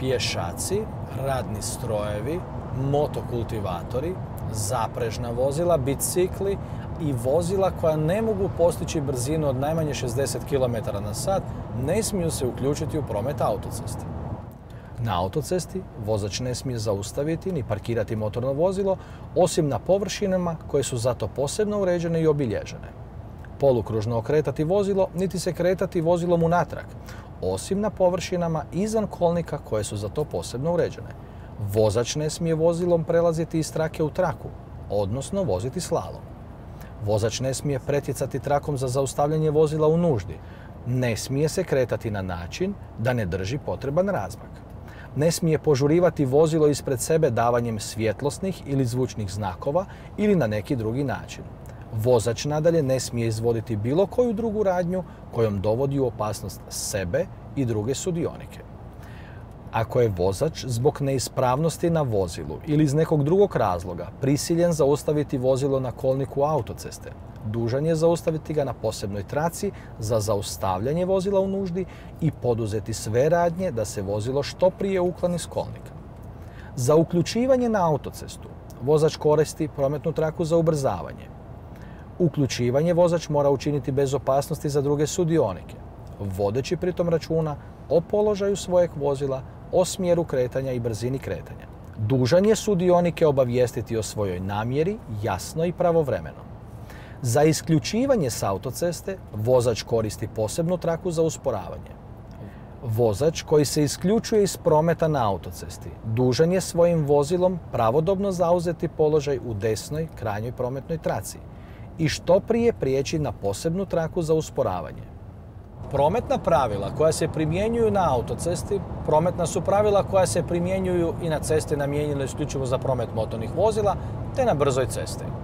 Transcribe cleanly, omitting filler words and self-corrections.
pješaci, radni strojevi, motokultivatori, zaprežna vozila, bicikli i vozila koja ne mogu postići brzinu od najmanje 60 km/h ne smiju se uključiti u promet autoceste. Na autocesti vozač ne smije zaustaviti ni parkirati motorno vozilo osim na površinama koje su zato posebno uređene i obilježene. Polukružno okretati vozilo niti se kretati vozilom unatrag, osim na površinama izvan kolnika koje su za to posebno uređene. Vozač ne smije vozilom prelaziti iz trake u traku, odnosno voziti slalom. Vozač ne smije pretjecati trakom za zaustavljanje vozila u nuždi. Ne smije se kretati na način da ne drži potreban razmak. Ne smije požurivati vozilo ispred sebe davanjem svjetlosnih ili zvučnih znakova ili na neki drugi način. Vozač nadalje ne smije izvoditi bilo koju drugu radnju kojom dovodi u opasnost sebe i druge sudionike. Ako je vozač zbog neispravnosti na vozilu ili iz nekog drugog razloga prisiljen zaustaviti vozilo na kolniku autoceste, dužan je zaustaviti ga na posebnoj traci za zaustavljanje vozila u nuždi i poduzeti sve radnje da se vozilo što prije ukloni s kolnika. Za uključivanje na autocestu vozač koristi prometnu traku za ubrzavanje. Uključivanje vozač mora učiniti bez opasnosti za druge sudionike, vodeći pritom računa o položaju svojeg vozila, o smjeru kretanja i brzini kretanja. Dužan je sudionike obavijestiti o svojoj namjeri jasno i pravovremeno. Za isključivanje s autoceste vozač koristi posebnu traku za usporavanje. Vozač koji se isključuje iz prometa na autocesti dužan je svojim vozilom pravodobno zauzeti položaj u desnoj krajnjoj prometnoj traci i što prije prijeći na posebnu traku za usporavanje. Prometna pravila koja se primjenjuju na autocesti, prometna su pravila koja se primjenjuju i na cesti namijenjenoj isključivo za promet motornih vozila, te na brzoj cesti.